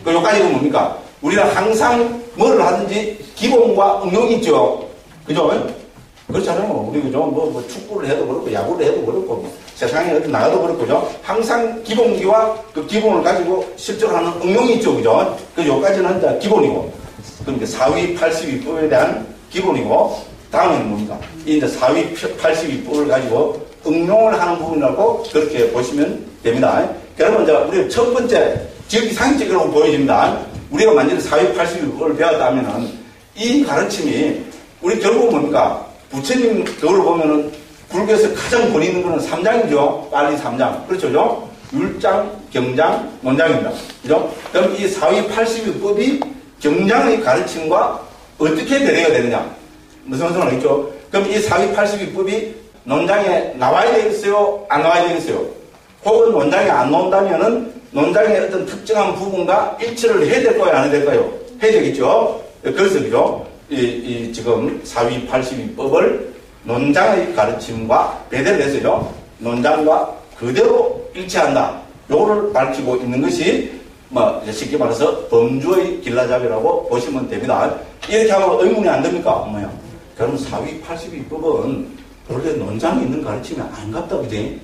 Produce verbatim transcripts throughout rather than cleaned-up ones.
그 요까지는 뭡니까? 우리는 항상 뭐를 하든지 기본과 응용이 있죠. 그죠? 그렇잖아요. 우리 그죠? 뭐, 뭐 축구를 해도 그렇고 야구를 해도 그렇고 뭐 세상에 어디 나가도 그렇고죠. 항상 기본기와 그 기본을 가지고 실제로 하는 응용이 있죠. 그죠? 그 요까지는 이제 기본이고. 그러니까 사위 팔십이법에 대한 기본이고, 다음에는 뭡니까? 이 이제 사위 팔십이법을 가지고 응용을 하는 부분이라고 그렇게 보시면 됩니다. 그러면 이제 우리 첫 번째 지역이상적으로 보여집니다. 우리가 만약에 사위 팔십이법을 배웠다면은 이 가르침이 우리 결국 뭡니까? 부처님 그걸 보면은 불교에서 가장 권위 있는 거는 삼장이죠. 빨리 삼장. 그렇죠? 율장, 경장, 논장입니다. 그죠? 그럼 이 사위 팔십이법이 경장의 가르침과 어떻게 대례가 되느냐? 무슨 말씀을 하겠죠? 그럼 이 사위 팔십이법이 논장에 나와야 되겠어요? 안 나와야 되겠어요? 혹은 논장에 안 나온다면은 논장의 어떤 특정한 부분과 일치를 해야 될까요? 안 해야 될까요? 해야 되겠죠? 그래서 그죠? 이, 이 지금 사위 팔십이법을 논장의 가르침과 배대를 해서요. 논장과 그대로 일치한다. 요거를 밝히고 있는 것이 뭐 쉽게 말해서 범주의 길라잡이라고 보시면 됩니다. 이렇게 하면 의문이 안 됩니까? 어머야. 그럼 사위 팔십이법은 원래 논장에 있는 가르침이 아닌갑다, 그지?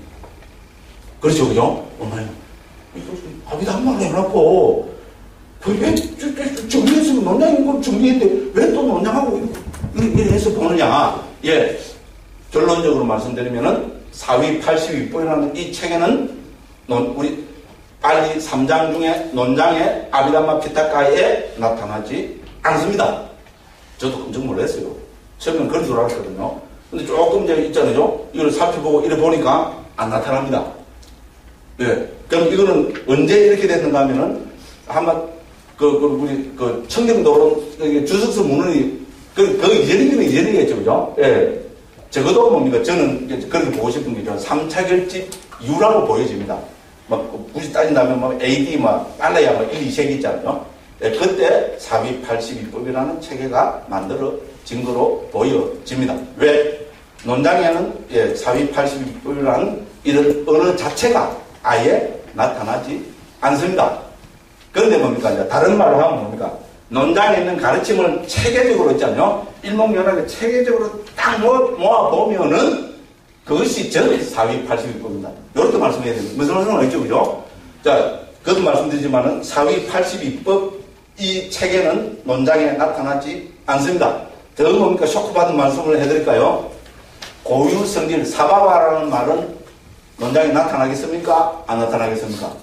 그렇죠, 그죠? 어머야. 아비도 한 말을 해놓고 왜 정리했으면 논장인 걸 정리했는데 왜 또 논장하고 이렇게 해서 보느냐? 예. 결론적으로 말씀드리면은 사위 팔십이법이라는 이 책에는 논, 우리 빨리 삼장 중에 논장의 아비담마 피타카에 나타나지 않습니다. 저도 깜짝 놀랐어요. 처음에는 그런 줄 알았거든요. 근데 조금 이제 있잖아요. 이걸 살펴보고 이래 보니까 안 나타납니다. 네. 그럼 이거는 언제 이렇게 됐는가 하면은 한번 그, 그 우리 그 청정도로 주석서 문헌이 그, 그 이전이면 이전이겠죠. 그죠? 예. 적어도 뭡니까? 저는 그렇게 보고 싶은 게죠. 삼 차 결집 이후라고 보여집니다. 막, 굳이 따진다면 뭐 에이디 막 빨라야 뭐 일, 이 세기 있잖아요. 예, 그때 사위 팔십이법이라는 체계가 만들어진 거로 보여집니다. 왜? 논장에는 예, 사위 팔십이법이라는 이런 언어 자체가 아예 나타나지 않습니다. 그런데 뭡니까? 이제 다른 말로 하면 뭡니까? 논장에 있는 가르침을 체계적으로 있잖아요. 일목요연하게 체계적으로 딱 모아보면은 그것이 전 사위 팔십이법입니다. 이렇게 말씀해야 됩니다. 무슨 말씀을 하겠죠, 그죠? 자, 그것도 말씀드리지만은 사위 팔십이법 이 체계는 논장에 나타나지 않습니다. 더 뭡니까? 쇼크받은 말씀을 해드릴까요? 고유성질, 사바바라는 말은 논장에 나타나겠습니까? 안 나타나겠습니까?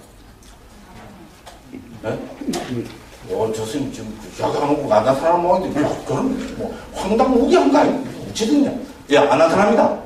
네? 어, 저 선생님 지금 약하고 안 나타나는 모양인데, 그럼 뭐 황당무계한가? 어찌됐냐? 예, 안 나타납니다.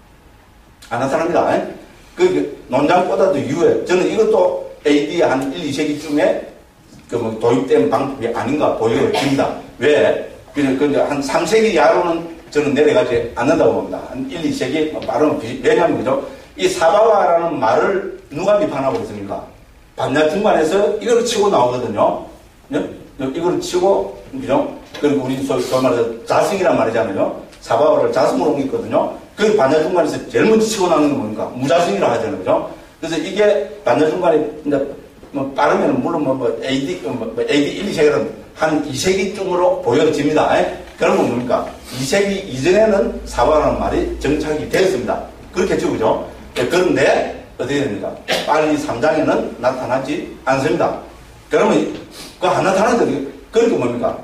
안 나타납니다. 그 논장보다도 유해. 저는 이것도 에이디 한 일, 이 세기쯤에 그 뭐 도입된 방법이 아닌가 보여집니다. 왜? 그 한 삼 세기 이하로는 저는 내려가지 않는다고 봅니다. 한 일, 이 세기 빠르면 왜냐하면 그죠? 이 사바와라는 말을 누가 비판하고 있습니까? 반야 중반에서 이거를 치고 나오거든요. 네? 이거를 치고, 그죠? 그리고 우리 소위 말해서 자승이란 말이잖아요. 사바와를 자승으로 옮겼거든요. 그 반야 중반에서 제일 먼저 치고 나오는 건 뭡니까? 무자승이라고 하잖아요. 그죠? 그래서 이게 반야 중반에, 이제 뭐 빠르면 물론 뭐, 뭐 에이디, 뭐 에이디 일, 이 세기는 한 이 세기쯤으로 보여집니다. 그러면 뭡니까? 이 세기 이전에는 사바와라는 말이 정착이 되었습니다. 그렇겠죠, 그죠? 그런데 어떻게 됩니까? 빨리 삼 장에는 나타나지 않습니다. 그러면 그거 안 나타나는데 그러니까 뭡니까?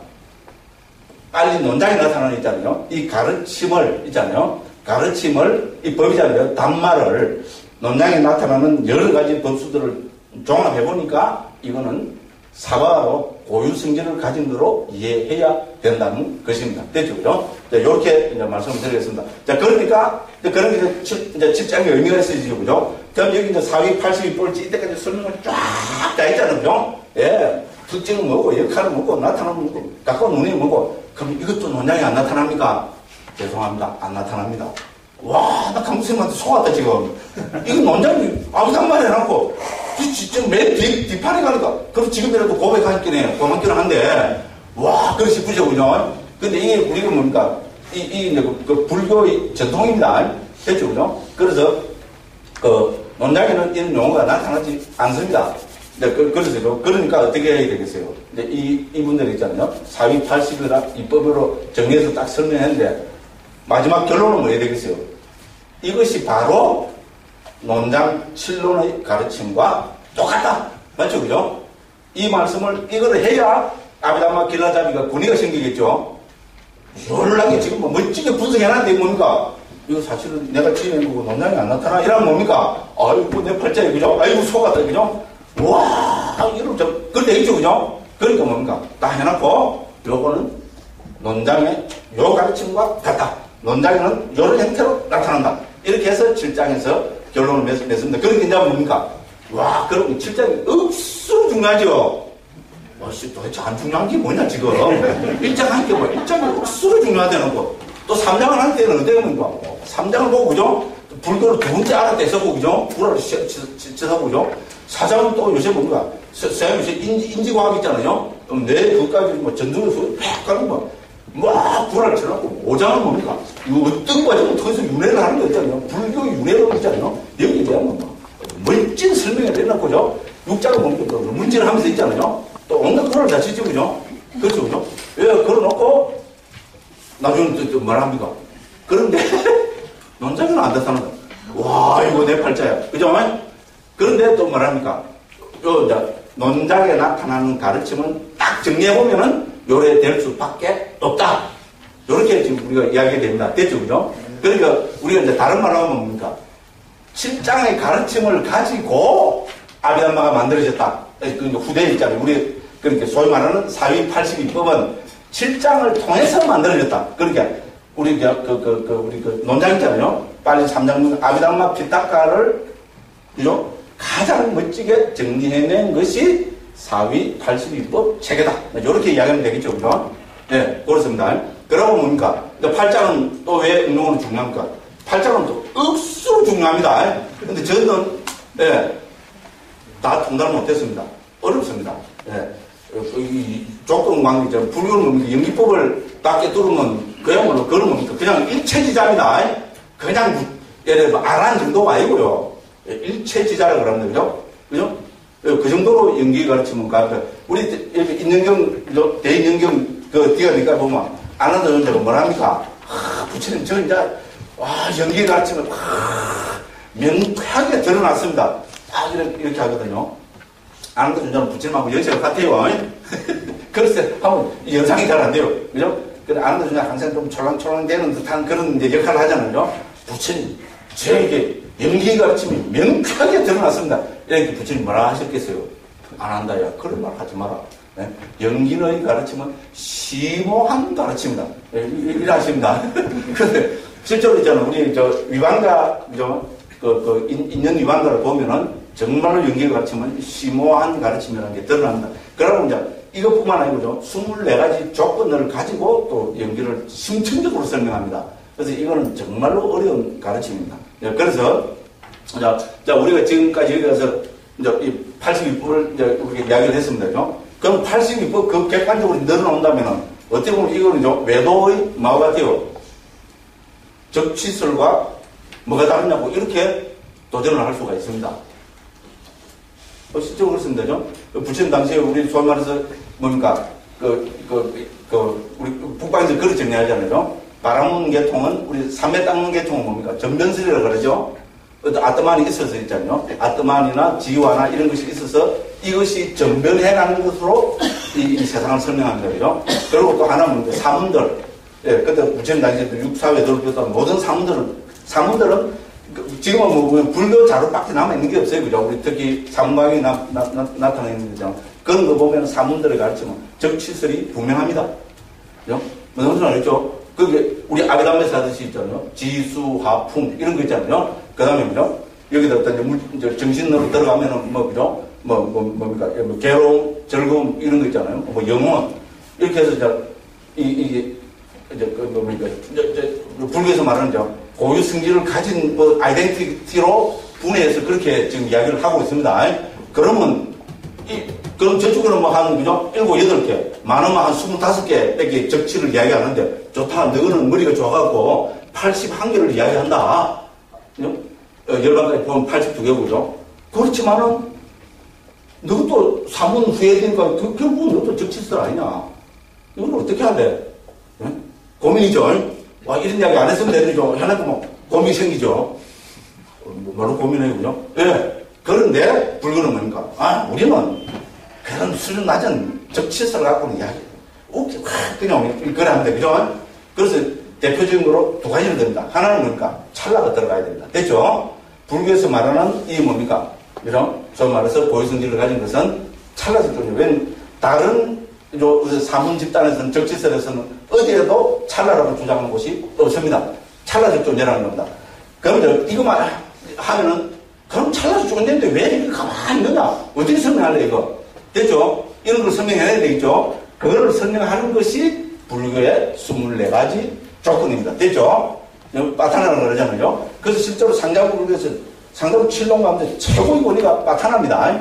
빨리 논장에 나타나는 있잖아요. 이 가르침을 있잖아요. 가르침을 이 법이잖아요. 단말을 논장에 나타나는 여러 가지 법수들을 종합해 보니까 이거는 사바로 고유 성질을 가진 거로 이해해야 된다는 것입니다. 됐죠, 그죠? 자, 이렇게 이제 말씀을 드리겠습니다. 자, 그러니까 그런 게 이제 칠 장의 의미가 있어지죠, 그죠? 그럼 여기 이제 사위 팔십이법을 이때까지 설명을 쫙 다 했잖아요, 그죠? 예, 특징은 뭐고, 역할은 뭐고, 나타나는 뭐고, 가까운 눈이 뭐고, 그럼 이것도 논장에 안 나타납니까? 죄송합니다, 안 나타납니다. 와, 나 강부생님한테 속았다, 지금. 이거 논장이 아무도 한 말 해놓고, 지금 맨 뒤, 뒷판에 가니까, 그럼 지금이라도 고백하긴 해요. 고백기는 한데, 와, 그렇 싶으죠, 그죠? 근데 이게 우리가 뭡니까? 이, 이, 이제 그, 그 불교의 전통입니다. 됐죠, 그죠? 그래서, 그, 논장에는 이런 용어가 나타나지 않습니다. 네, 그, 그래서, 그러니까 어떻게 해야 되겠어요? 이제 이, 이분들 있잖아요. 사위 팔십이라 입법으로 정리해서 딱 설명했는데, 마지막 결론은 뭐 해야 되겠어요? 이것이 바로 논장 칠론의 가르침과 똑같다. 맞죠? 그죠? 이 말씀을, 이거를 해야 아비담마 길라잡이가 권위가 생기겠죠? 열나게 지금 뭐 멋지게 분석해놨는데 뭡니까? 이거 사실은 내가 지은 거고 논장이 안 나타나? 이러면 뭡니까? 아이고, 내 팔자에, 그죠? 아이고, 속았다, 그죠? 와, 이러면 저, 그걸 되겠죠, 그죠? 그러니까 뭡니까? 다 해놨고, 요거는 논장의 요 가르침과 같다. 논장에는 요런 형태로 나타난다. 이렇게 해서 칠 장에서 결론을 맺, 맺습니다. 그러니까 이제 뭡니까? 와, 그럼 칠 장이 억수로 중요하죠? 와씨, 도대체 안 중요한 게 뭐냐, 지금? 일 장 한 게 뭐, 일 장이 억수로 중요하다는 거. 또 삼 장을 할 때는 어떻게 뭡니까? 삼 장을 보고, 그죠? 불교를 두 번째 알아떼서고, 그죠? 불화를 치서고, 그죠? 사 장은 또 요새 뭡니까? 쌤 요새 인지, 인지과학 있잖아요? 그럼 내 그까지 뭐 전두에서 팍 가는 거. 막 불화를 쳐놓고, 오 장은 뭡니까? 이 어떤 과정을 통해서 윤회를 하는 거 있잖아요? 불교 윤회를 있잖아요? 여기에 대한 뭡니까? 멋진 설명을 해놨고죠? 육 장은 뭡니까? 문제를 하면서 있잖아요? 또 온갖 그걸 다 치죠, 그죠? 그렇죠, 그죠? 예, 걸어놓고, 나중에 또, 또 뭐라 합니까? 그런데, 논장은 안 됐다는 거야. 와, 이거 내 팔자야. 그죠? 그런데 또 뭐라 합니까? 요, 이제, 논장에 나타나는 가르침은 딱 정리해보면은, 요래 될 수밖에 없다. 요렇게 지금 우리가 이야기가 됩니다. 됐죠, 그죠? 그러니까, 우리가 이제 다른 말로 하면 뭡니까? 칠 장의 가르침을 가지고, 아비담마가 만들어졌다. 그 후대에 있잖아요. 우리, 그렇게 소위 말하는 사위 팔십이 법은 칠 장을 통해서 만들어졌다. 그러니까, 우리, 그, 그, 그, 그 우리 그 논장 있잖아요. 빨리 삼 장 아비담마 피타카를, 그죠? 가장 멋지게 정리해낸 것이 사위 팔십이 법 체계다. 이렇게 이야기하면 되겠죠. 그죠? 네, 그렇습니다. 그러고 뭡니까? 팔 장은 또 왜 운동은 중요합니까? 팔 장은 또 억수로 중요합니다. 근데 저는, 예, 네, 다 통달을 못했습니다. 어렵습니다. 예. 이 족동광이죠. 불교는 연기법을 딱 깨뚫으면 그야말로 그런 뭡니까? 그냥 일체지자입니다. 그냥 예를 들어 아란 정도가 아니고요. 일체지자라고 그럽니다. 그죠? 그죠? 그 정도로 연기 가르치면 가. 우리 인연경, 대인연경 그 뒤가니까 보면 아는 여자가 뭐라 합니까? 하, 부처님 저 이제 와 연기 가르치면 와 명쾌하게 드러났습니다. 딱 이렇게, 이렇게 하거든요. 아는 여자는 부처님하고 연세가 같아요. 그래서 하면 연상이 잘 안 돼요. 그죠? 근데 아는 여자 항상 좀 촐랑촐랑 되는 듯한 그런 이제 역할을 하잖아요. 부처님, 저에게 연기 가르침이 명쾌하게 드러났습니다. 이렇게 부처님 뭐라 하셨겠어요? 안 한다, 야. 그런 말 하지 마라. 네? 연기의 가르침은 심오한 가르침이다. 네, 이러십니다. 근데 실제로 있잖아요. 우리 저 위반가, 그죠? 그, 그, 인연 위반가를 보면은 정말로 연기 가르침은 심오한 가르침이라는 게 드러납니다. 그러고 이제 이것뿐만 아니고 이십사 가지 조건을 가지고 또 연기를 심층적으로 설명합니다. 그래서 이거는 정말로 어려운 가르침입니다. 그래서 자, 자 우리가 지금까지 여기 가서 이제 이 팔십이 법을 이제 우리가 이야기를 했습니다. 그죠? 그럼 팔십이 법 그 객관적으로 늘어나온다면은 어떻게 보면 이거는 좀 외도의 마음 같아요. 적치설과 뭐가 다르냐고 이렇게 도전을 할 수가 있습니다. 어, 실제로 그렇습니다. 죠? 부처님 당시에 우리 소위 말해서 뭡니까? 그, 그, 그, 우리 북방에서 그렇게 정리하잖아요. 바람문 계통은 우리 삼매 닦는 계통은 뭡니까? 전변설이라고 그러죠. 아트만이 있어서 있잖아요. 아트만이나 지와나 이런 것이 있어서 이것이 전변해가는 것으로 이, 이 세상을 설명합니다. 그죠? 그리고 또 하나는 사문들. 예, 그때 부처님 당시에 육사회도를 비롯한 모든 사문들은, 사문들은 지금은 뭐 불교 자료밖에 남아있는 게 없어요. 그죠? 우리 특히 사문광이 나, 나, 나, 나타나는 거죠. 그런 거 보면 사문들을 가르치면 적치설이 분명합니다. 그죠? 무슨 소리 알죠? 그게 우리 아비담에서 하듯이 있잖아요. 지수, 화풍, 이런 거 있잖아요. 그 다음에 뭐죠? 여기다 어떤 물, 정신으로 들어가면은 뭐, 그죠? 뭐, 뭐, 뭡니까? 뭐, 괴로움, 즐거움, 이런 거 있잖아요. 뭐, 영혼. 이렇게 해서 저, 이, 이게, 이제, 그, 뭡니까? 저, 저, 불교에서 말하는 저, 고유 성질을 가진 뭐, 아이덴티티로 분해해서 그렇게 지금 이야기를 하고 있습니다. 그러면, 이, 그럼 저쪽으로는 뭐 한, 그죠? 일곱, 여덟 개, 많으면 한 스물다섯 개 밖에 적치를 이야기하는데, 좋다. 너는 머리가 좋아갖고, 팔십일 개를 이야기한다. 그죠? 어, 열반까지 보면 팔십이 개고, 그죠? 그렇지만은, 너도 사문 후회되니까 그, 결국은 너도 적치설 아니냐. 이걸 어떻게 할래? 응? 고민이죠. 와, 이런 이야기 안 했으면 되죠. 하나도 뭐, 고민이 생기죠. 뭐로 고민해요, 그죠? 예. 그런데, 불교는 뭡니까? 아, 우리는 그런 수준 낮은 적치설을 갖고는 이야기. 웃기, 확, 그냥, 그래 하면 돼, 그죠? 그래서 대표적인 거로 두 가지를 듭니다. 하나는 뭡니까? 찰나가 들어가야 됩니다. 됐죠? 불교에서 말하는 이 뭡니까? 이런, 저 말해서 보유성질을 가진 것은 찰나적이죠. 웬, 다른, 사문 집단에서는, 적치설에서는 어디에도 찰나라고 주장하는 곳이 없습니다. 찰나적 존재라는 겁니다. 그럼 이거만 하면은, 그럼 찰나적 존재인데 왜 이렇게 가만히 있느냐? 어떻게 설명할래, 이거? 됐죠? 이런 걸 설명해야 되겠죠? 그거를 설명하는 것이 불교의 스물네 가지 조건입니다. 됐죠? 빠타나라고 그러잖아요. 그래서 실제로 상자불교에서 상자불 칠동 가운데 최고의 원리가 빠타나입니다.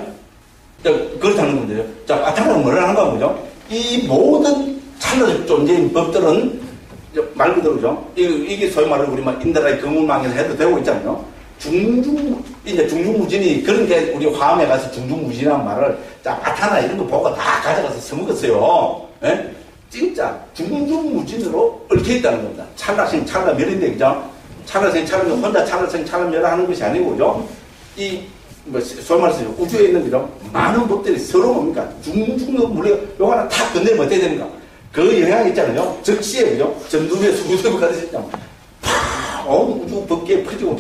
그렇다는 건데요. 자, 빠타나는 뭘 하는 거죠? 이 모든 찰나적 존재인 법들은 말 그대로죠. 이게 소위 말하는 우리 막 인더라의 거물망에서 해도 되고 있잖아요. 중중, 이제 중중무진이 그런 게 우리 화엄에 가서 중중무진이라는 말을 자, 빠타나 이런 거 보고 다 가져가서 써먹었어요. 예? 진짜 중중무진으로 얽혀있다는 겁니다. 찰나생 찰나멸인데, 그죠? 찰나생 찰나멸, 혼자 찰나생 찰나멸을 하는 것이 아니고, 그죠? 이, 뭐, 소위 말해서 우주에 있는, 그죠? 많은 법들이 서로 뭡니까? 중중의 물리가, 요거 하나 탁 건드리면 어떻게 됩니까? 그 영향이 있잖아요. 즉시에, 그죠? 전두에 수구대고 가르쳤잖아요. 팍! 온 우주 법계에 퍼지고,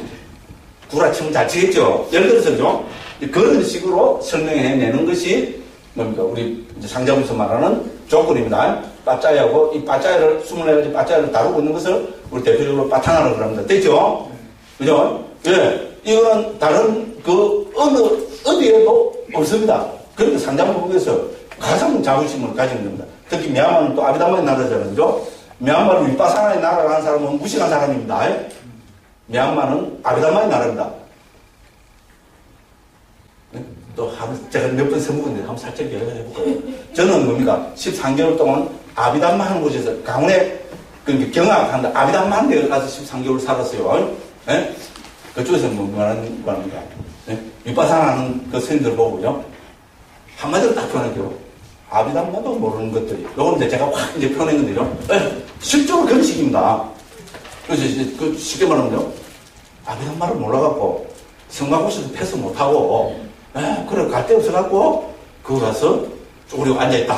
구라치면 잘 치겠죠? 예를 들어서, 그죠? 그런 식으로 설명해내는 것이 뭡니까? 우리 상자부에서 말하는 조건입니다. 빠짜이하고 이 빠짜이를, 스물네 가지 빠짜이를 다루고 있는 것을 우리 대표적으로 빠타나라고 합니다. 됐죠? 그죠? 예. 이거는 다른 그 어느, 어디에도 없습니다. 그러니까 상자부에서 가장 자부심을 가지는 겁니다. 특히 미얀마는 또 아비담마의 나라잖아요. 그죠? 미얀마를 윗바사나의 나라라는 사람은 무식한 사람입니다. 미얀마는 아비담마의 나라입니다. 또, 한, 제가 몇 번 써먹었는데, 한번 살짝 해볼까요? 저는 뭡니까? 십삼 개월 동안 아비담마 하는 곳에서, 강원에, 그, 경악한다. 아비담마 하는 데 가서 십삼 개월 살았어요. 예? 그쪽에서 뭐, 말하는 거 합니까? 예? 윗바사나 하는 그 스님들 보고요. 한마디로 딱 표현할게요. 아비담마도 모르는 것들이. 요거는 이제 제가 확 이제 표현했는데요. 예? 실제로 그런 식입니다. 그래서 이제 그 쉽게 말하면요. 아비담마를 몰라갖고, 성가고시도 패스 못하고, 에, 그래, 갈 데 없어갖고, 그거 가서 쪼그리고 앉아있다.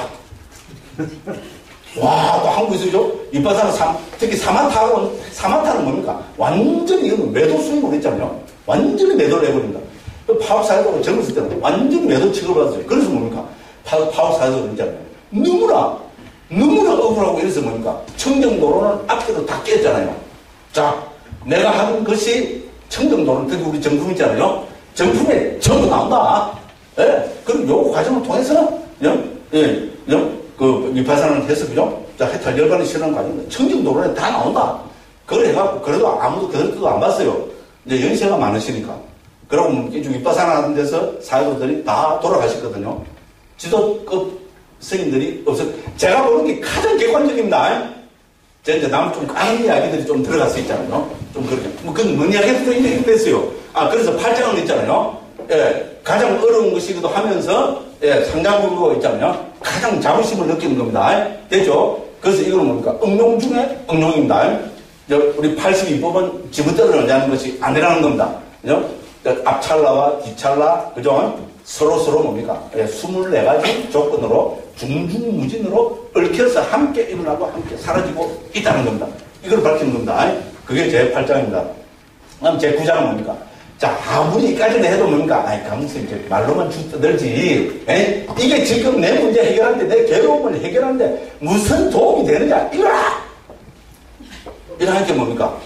와, 또 한국에서죠? 윗바사는 삼, 특히 사마타는, 사마타는 뭡니까? 완전히, 이건 매도 수익을 했잖아요. 완전히 매도를 해버린다. 파업사회도 젊었을 때는 완전히 매도 취급받았어요. 그래서 뭡니까? 파, 파업사회도 그랬잖아요. 너무나, 너무나 억울하고 이래서 뭡니까? 청정도로는 앞뒤로 다 깼잖아요. 자, 내가 하는 것이 청정도로는 특히 우리 정품 있잖아요. 정품에 전부 나온다. 예. 그럼 요 과정을 통해서, 예, 예, 예, 그, 윗바사나를 해서, 그죠? 자, 해탈 열반을 실현하는 과정인데, 청정도로에 다 나온다. 그걸 해갖고, 그래도 아무도 그것도 안 봤어요. 이제 연세가 많으시니까. 그러고, 윗바사나 하는 데서 사회도들이 다 돌아가셨거든요. 지도급 스님들이 없어. 제가 보는 게 가장 객관적입니다. 제가 이제 남 좀 까는 이야기들이 좀 들어갈 수 있잖아요. 좀 그렇게. 뭐, 그건 뭔 이야기도 좀 됐어요. 아, 그래서 팔장은 있잖아요. 예, 가장 어려운 것이기도 하면서, 예, 상장부가 있잖아요. 가장 자부심을 느끼는 겁니다. 됐죠? 그래서 이거는 뭡니까? 응용 중에 응용입니다. 우리 팔십이 법은 지부대로 연장하는 것이 아니라는 겁니다. 그죠? 앞찰나와 뒤찰나, 그죠? 서로 서로 뭡니까? 예, 스물네 가지 조건으로 중중무진으로 얽혀서 함께 일어나고 함께 사라지고 있다는 겁니다. 이걸 밝히는 겁니다. 그게 제팔 장입니다. 그럼 제구 장은 뭡니까? 자, 아무리 이까지는 해도 뭡니까? 아이, 가만있어. 이제 말로만 쭉 떠들지. 에? 이게 지금 내 문제 해결하는데, 내 괴로움을 해결하는데 무슨 도움이 되느냐? 이거라! 이러한 게 뭡니까?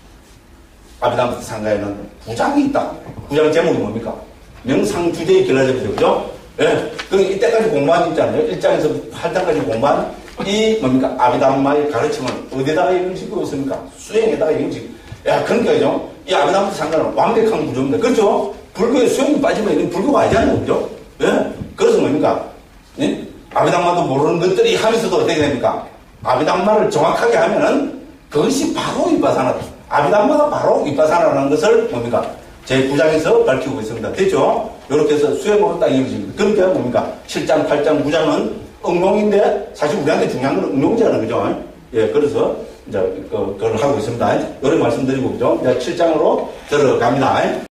아비담마 상가에는 구장이 있다. 구장 제목이 뭡니까? 명상주제의 결라제거죠. 그죠? 예. 그 이때까지 공부한 있잖아요. 일 장에서 팔 장까지 공부한 이 뭡니까? 아비담마의 가르침을 어디다가 이행시키고 있습니까? 수행에다가 이행시키고. 야, 그러니까, 그죠? 이 아비담마 상가는 완벽한 구조입니다. 그렇죠? 불교의 수행이 빠지면 이건 불교가 아니잖아요. 그죠? 예. 그래서 뭡니까? 예? 아비담마도 모르는 것들이 하면서도 어떻게 됩니까? 아비담마를 정확하게 하면은 그것이 바로 윗바사나다. 아비담마가 바로 윗바사나라는 것을 뭡니까? 제구 장에서 밝히고 있습니다. 됐죠? 이렇게 해서 수행으로 딱 이루어집니다. 그러니까 뭡니까? 칠 장, 팔 장, 구 장은 응용인데 사실 우리한테 중요한 건 응용이잖아요. 그죠? 예, 그래서 이제 그, 그걸 하고 있습니다. 이런 말씀드리고, 그죠? 이제 칠 장으로 들어갑니다.